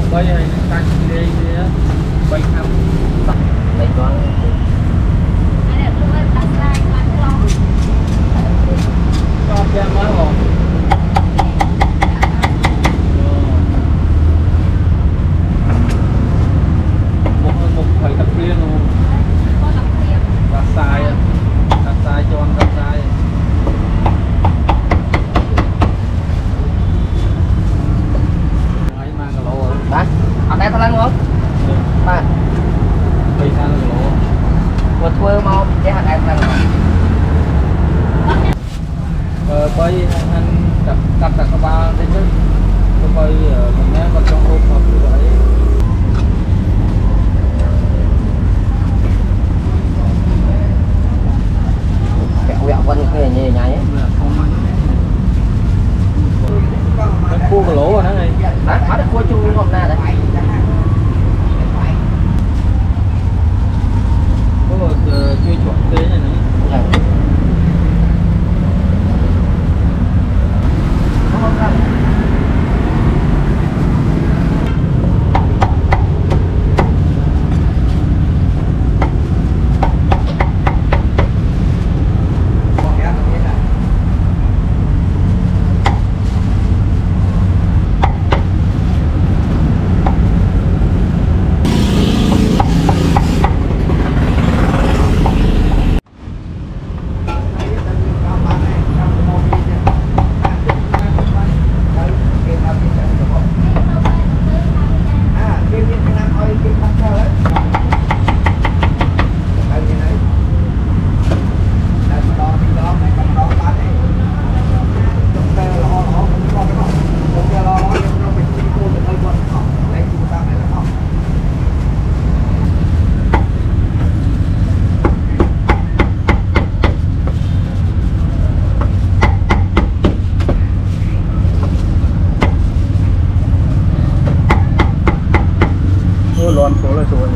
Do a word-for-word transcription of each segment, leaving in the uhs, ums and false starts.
bay hay canh đi bay thăm bay con cho cha mới không một một phải tập riêng luôn đặt sai đặt sai cho anh đặt sai Hả? Ở đây tao lên không? Ba. Tùy sao là lộ. Vừa thua mau để ở đây tao lên. Ờ bây anh đặt đặt đặt ba đến chứ. Tôi bây mình nghe còn trong ôm hợp như vậy. Kẹo kẹo quanh cái này nhảy ấy. Nó cua cái lỗ rồi đó này. Hả? Hả? Được cua chung hôm nay đấy. Có một chưa chuẩn thế này nữa. Loan phố là rồi.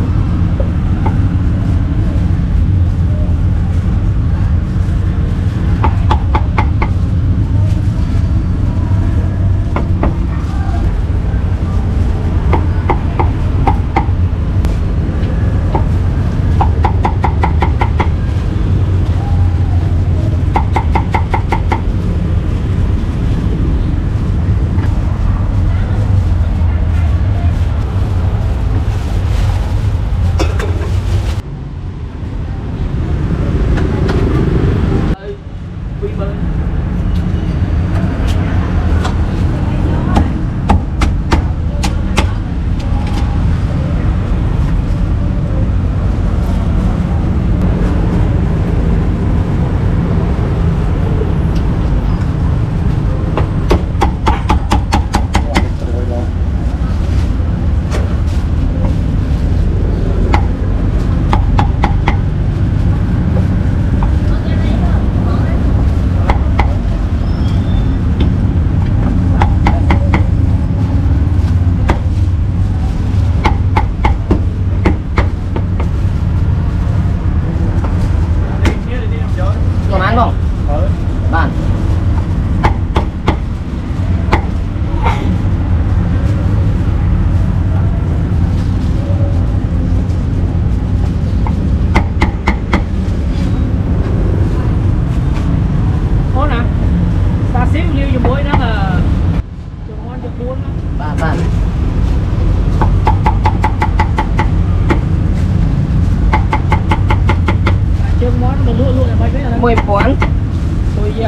Mười quán. Tôi gì à?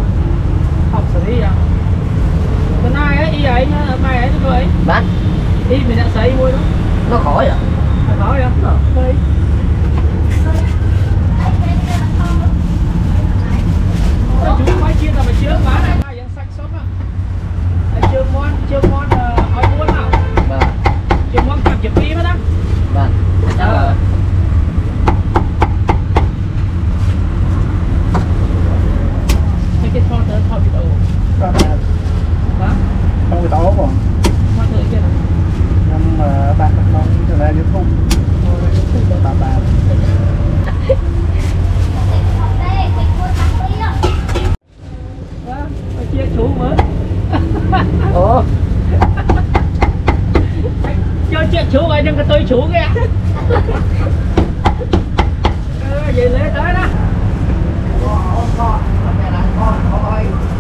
Học xử lý à? Bên ai ấy, y ấy, mai ấy, tôi ấy. Bán. Y mình đã xây môi đó. Nó khỏi à? Nó khỏi à? Thôi. Chú mấy chia là phải chưa bán này, mai vẫn sạch sống à? Chưa món, chưa món hỏi buôn nào? Vâng. Chưa món cầm chụp phim hết á? Vâng. Ờ. Cái con tới thôi bị đầu. Hả? Không bị táo không? Con thử kia nào. Nhưng mà bạn nó trở lại như không. Bà bà. Đó, chia chú mới. Ủa, chuyện chú ơi, đừng có tôi chú kìa. Ờ, vậy lấy tới đó. Con, con, con, con, con, con, con,